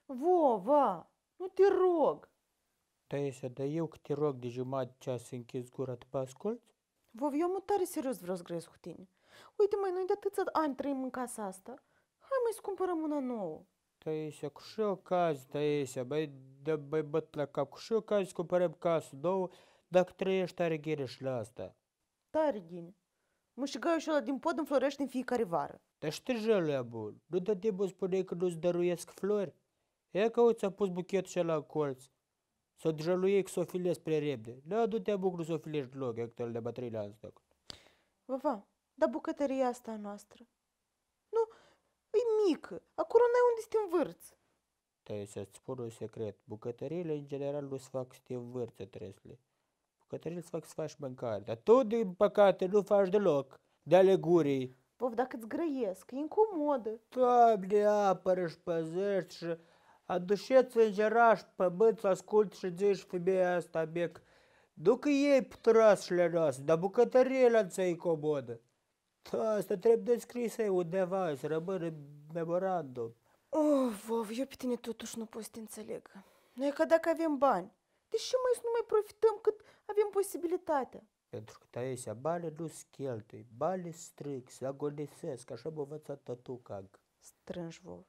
Vova, nu te rog. Taisa, dar eu că te rog de jumătate ceas să închizi gura, tu pe asculți? Vov, eu mă tare serios vreau să grăiesc cu tine. Uite, măi, noi de atâția ani trăim în casa asta. Hai mai să cumpărăm una nouă. Taisa, cu și ocazie, Taisa, băi, băt la cap, cu și ocazie să cumpărăm casă două, dacă trăiești tare ghireș la asta. Tare, ghine. Mușigaiul ăla din pod înflorește în fiecare vară. Dar știi jelea bun, nu dă timpul spune că nu-ți dăruiesc flori? E că uite, ți-a pus buchetul și la colț. Să o jăluiec să o filezi prea repede. Da, du-te abuc, nu să o filești deloc, e că de bătrâile asta. Vova, dar bucătăria asta a noastră. Nu, e mică. Acolo n-ai unde să te învârți. Trebuie să-ți spun un secret. Bucătăriile, în general, nu se fac să te învârți, tresle. Bucătăriile se fac să faci mâncare. Dar tu, din păcate, nu faci deloc. De ale gurii. Vov, dacă îți grăiesc, e incomodă. Doamne, apără și păzești și aduceți îngeraș pe băt să asculti și zici femeia asta, bec. Nu că ei putrasele noastre, dar bucătăriile ți-a incomodă. Asta trebuie descrisă undeva, să rămână memorandum. Vov, eu pe tine totuși nu pot să te înțeleg. Nu e ca dacă avem bani. Deși mai să nu mai profităm cât avem posibilitatea. Pentru că Taisia, banii nu se cheltui, banii stric, se agonisesc, așa m-a învățat tătuca. Strânși, Vov.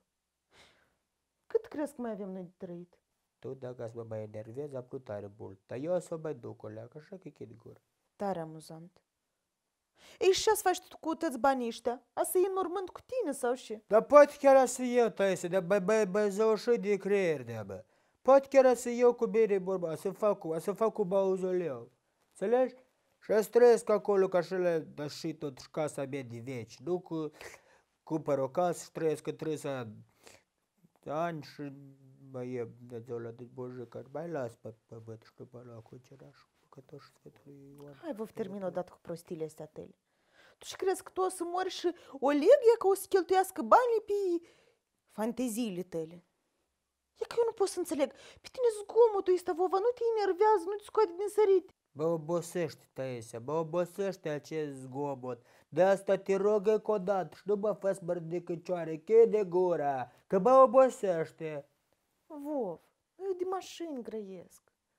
Cât crezi că mai avem noi de trăit? Tu dacă să mă mai enervezi, am nu tare mult, dar eu o să mai duc o leacă, așa că e de gură. Tare amuzant. Ei, și ce-ați faci tu cu toți banii ăștia? A să iei în mormânt cu tine sau și? Dar poate chiar să eu, Taisia, dar băi, zăușit de creier de bă. Poate chiar să eu cu bine vorba, să fac cu mauzoleu. Înțelegi? Și să trăiesc acolo ca și le, dar și tot și casa mea de veci. Nu cu cumpăr o casă și trăiesc în 300 ani și mai e Dumnezeu la dezbojă, că mai las pe pământ și după la cu cerașul, păcătoși Sfântului Ioan. Hai, Vov, termină odată cu prostiile astea tale. Tu și crezi că tu o să mori și Oleg e că o să cheltuiască banii pe fanteziile tale? E că eu nu pot să înțeleg. Pe tine zgomotul ăsta, Vova, nu te enervează, nu te scoate din sărite. Bă, obosește, Taisia, bă, obosește acest zgomot. De asta te rog încă o dată și nu mă fă smărdicăcioare, chide gura, că mă obosește. Vov, eu de mașini grăiesc.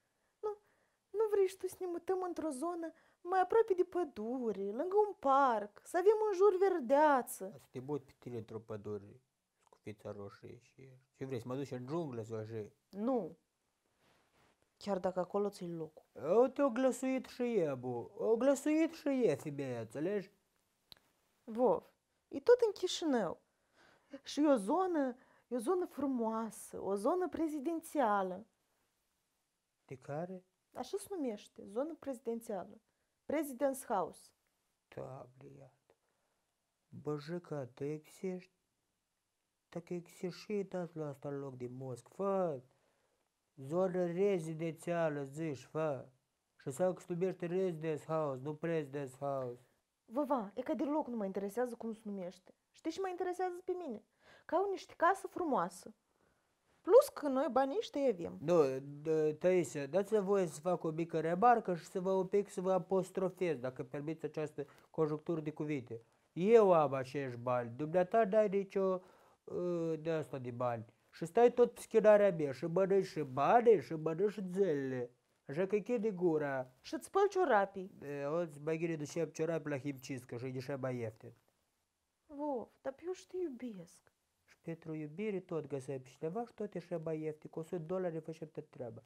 Nu vrei și tu să ne mutăm într-o zonă mai aproape de pădure, lângă un parc, să avem în jur verdeață. Să te mut pe tine într-o pădure, cu fița roșie și... Ce vrei, să mă duci în junglă să o ajui? Nu. Chiar dacă acolo ți-i locul. Uite, o glăsuit și e, bu. O glăsuit și e, femeia, înțelegi? Vov, e tot în Chișinău. Și e o zonă frumoasă, o zonă prezidențială. De care? Așa se numește, zonă prezidențială. President's House. Doamne, iată. Băjăca, tu existi? Dacă existi și dați la asta în loc de mosc, fă. Zonă rezidențială, zici, fă. Și sau că se numește Residence House, nu Presidence House. Văva, e că deloc nu mă interesează cum se numește. Știi ce mă interesează pe mine? Că au niște casă frumoasă. Plus că noi banii ăștia avem. Nu, Taisia, dați-mi voie să fac o mică remarcă și să vă un pic să vă apostrofez, dacă permiți această conjunctură de cuvinte. Eu am acești bani, dumneata n-ai nicio de asta de bani. Și stai tot pe schinarea mea și mănânci și bani și mănânci și zilele. Așa că chide gura. Și-ți spăl ciorapii. Auzi, mai gine ducem ciorapi la himciscă și e deja mai ieftin. Vov, dar pe eu și te iubesc. Și pentru iubire tot găsim pe cineva și tot e așa mai ieftin. Cu $100 facem tot treaba.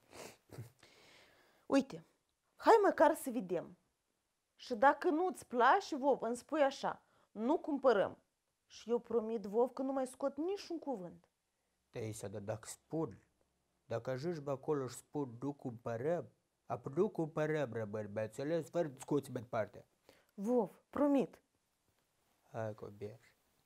Uite, hai măcar să vedem. Și dacă nu-ți place, Vov, îmi spui așa, nu cumpărăm. Și eu promit, Vov, că nu mai scot niciun cuvânt. Taisia, dar dacă spun, dacă ajungi pe acolo și spun nu cumpărăm, nu cumpărăm, rămân, mi-ai înțeles? Fără discuții mai departe. Vov, promit. Hai că bine.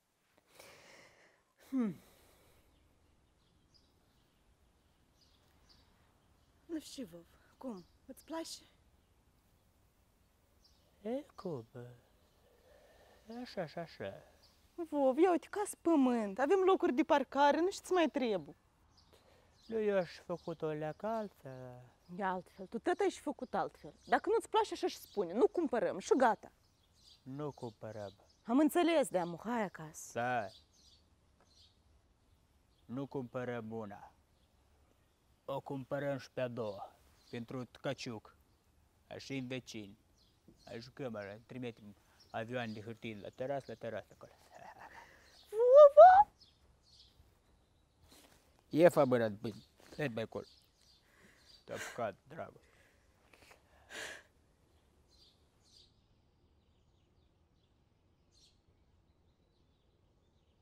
Nu știu, Vov, cum? Îți place? E cum? Așa. Vov, ia uite, casă pământ, avem locuri de parcare, nu știu ce mai trebuie. Nu, eu aș făcut o leacă altfel. E altfel, tu tot ai și făcut altfel. Dacă nu-ți place, așa și spune, nu cumpărăm și gata. Nu cumpărăm. Am înțeles, de-amu, hai acasă. Stai. nu cumpărăm una. O cumpărăm și pe a doua, pentru Tcăciuc, așa în vecini. Jucăm, trimitem avioane de hârtie la terasă acolo. Vova? E fabulat, bine, let mai acolo. Te-a apucat, dragul.